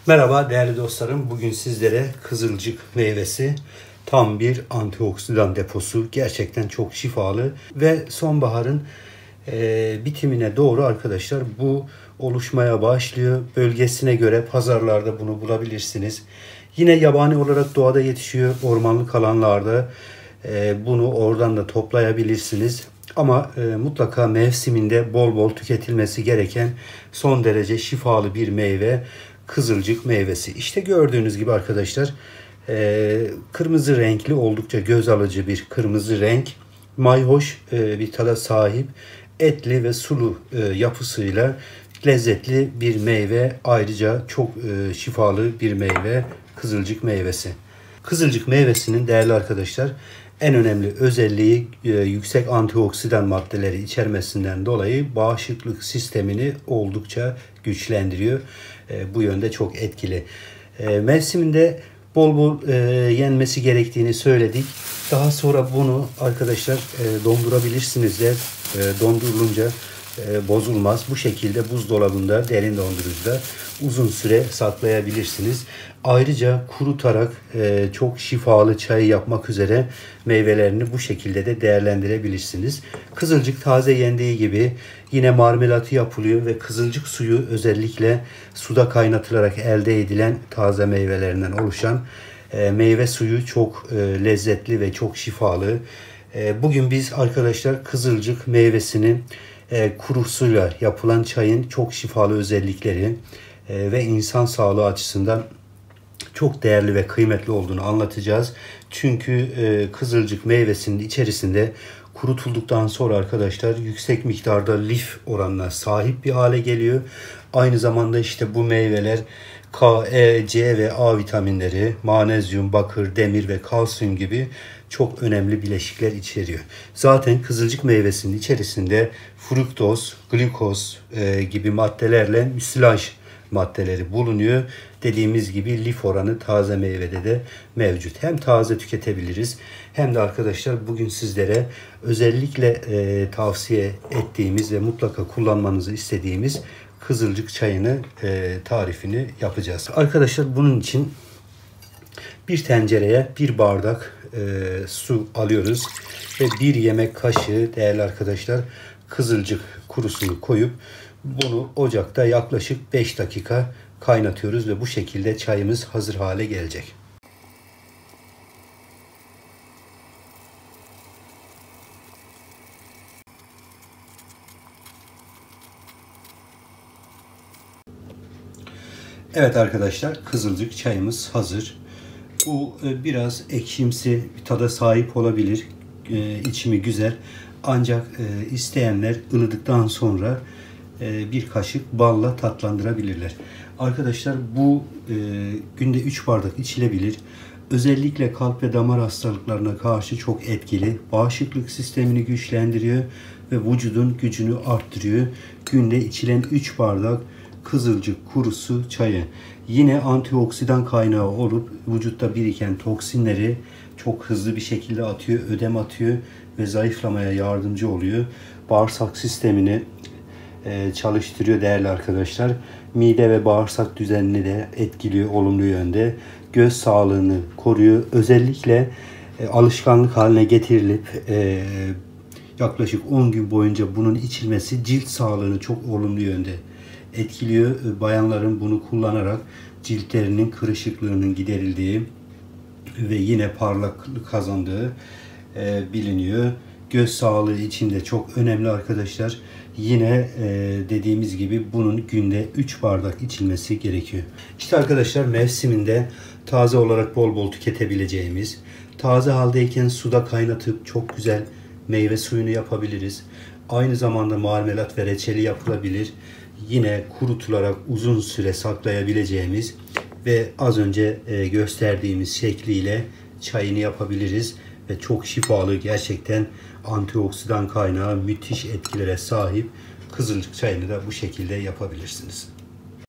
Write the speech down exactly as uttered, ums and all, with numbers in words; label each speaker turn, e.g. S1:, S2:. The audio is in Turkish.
S1: Merhaba değerli dostlarım. Bugün sizlere kızılcık meyvesi tam bir antioksidan deposu. Gerçekten çok şifalı ve sonbaharın e, bitimine doğru arkadaşlar bu oluşmaya başlıyor. Bölgesine göre pazarlarda bunu bulabilirsiniz. Yine yabani olarak doğada yetişiyor. Ormanlık alanlarda e, bunu oradan da toplayabilirsiniz. Ama e, mutlaka mevsiminde bol bol tüketilmesi gereken son derece şifalı bir meyve. Kızılcık meyvesi. İşte gördüğünüz gibi arkadaşlar e, kırmızı renkli, oldukça göz alıcı bir kırmızı renk. Mayhoş e, bir tada sahip, etli ve sulu e, yapısıyla lezzetli bir meyve. Ayrıca çok e, şifalı bir meyve kızılcık meyvesi. Kızılcık meyvesinin değerli arkadaşlar en önemli özelliği e, yüksek antioksidan maddeleri içermesinden dolayı bağışıklık sistemini oldukça güçlendiriyor. E, bu yönde çok etkili. E, mevsiminde bol bol e, yenmesi gerektiğini söyledik. Daha sonra bunu arkadaşlar e, dondurabilirsiniz de e, dondurulunca e, bozulmaz. Bu şekilde buzdolabında, derin dondurucuda uzun süre saklayabilirsiniz. Ayrıca kurutarak e, çok şifalı çay yapmak üzere meyvelerini bu şekilde de değerlendirebilirsiniz. Kızılcık taze yendiği gibi yine marmelatı yapılıyor ve kızılcık suyu özellikle suda kaynatılarak elde edilen taze meyvelerinden oluşan e, meyve suyu çok e, lezzetli ve çok şifalı. E, bugün biz arkadaşlar kızılcık meyvesinin e, kurusuyla yapılan çayın çok şifalı özellikleri e, ve insan sağlığı açısından çok değerli ve kıymetli olduğunu anlatacağız. Çünkü e, kızılcık meyvesinin içerisinde kurutulduktan sonra arkadaşlar yüksek miktarda lif oranına sahip bir hale geliyor. Aynı zamanda işte bu meyveler K, E, C ve A vitaminleri, manezyum, bakır, demir ve kalsiyum gibi çok önemli bileşikler içeriyor. Zaten kızılcık meyvesinin içerisinde fruktoz, glikoz e, gibi maddelerle müsilaj maddeleri bulunuyor. Dediğimiz gibi lif oranı taze meyvede de mevcut. Hem taze tüketebiliriz hem de arkadaşlar bugün sizlere özellikle e, tavsiye ettiğimiz ve mutlaka kullanmanızı istediğimiz kızılcık çayını e, tarifini yapacağız. Arkadaşlar bunun için bir tencereye bir bardak e, su alıyoruz ve bir yemek kaşığı değerli arkadaşlar kızılcık kurusunu koyup bunu ocakta yaklaşık beş dakika kaynatıyoruz ve bu şekilde çayımız hazır hale gelecek. Evet arkadaşlar, kızılcık çayımız hazır. Bu biraz ekşimsi bir tada sahip olabilir. İçimi güzel. Ancak isteyenler ılıdıktan sonra bir kaşık balla tatlandırabilirler. Arkadaşlar bu günde üç bardak içilebilir. Özellikle kalp ve damar hastalıklarına karşı çok etkili. Bağışıklık sistemini güçlendiriyor ve vücudun gücünü arttırıyor. Günde içilen üç bardak kızılcık kurusu çayı. Yine antioksidan kaynağı olup vücutta biriken toksinleri çok hızlı bir şekilde atıyor, ödem atıyor ve zayıflamaya yardımcı oluyor. Bağırsak sistemini e, çalıştırıyor değerli arkadaşlar. Mide ve bağırsak düzenini de etkiliyor olumlu yönde. Göz sağlığını koruyor. Özellikle e, alışkanlık haline getirilip e, yaklaşık on gün boyunca bunun içilmesi cilt sağlığını çok olumlu yönde etkiliyor. Bayanların bunu kullanarak ciltlerinin kırışıklığının giderildiği ve yine parlaklık kazandığı e, biliniyor. Göz sağlığı için de çok önemli arkadaşlar. Yine e, dediğimiz gibi bunun günde üç bardak içilmesi gerekiyor. İşte arkadaşlar mevsiminde taze olarak bol bol tüketebileceğimiz, taze haldeyken suda kaynatıp çok güzel meyve suyunu yapabiliriz. Aynı zamanda marmelat ve reçeli yapılabilir. Yine kurutularak uzun süre saklayabileceğimiz ve az önce gösterdiğimiz şekliyle çayını yapabiliriz. Ve çok şifalı, gerçekten antioksidan kaynağı müthiş etkilere sahip kızılcık çayını da bu şekilde yapabilirsiniz.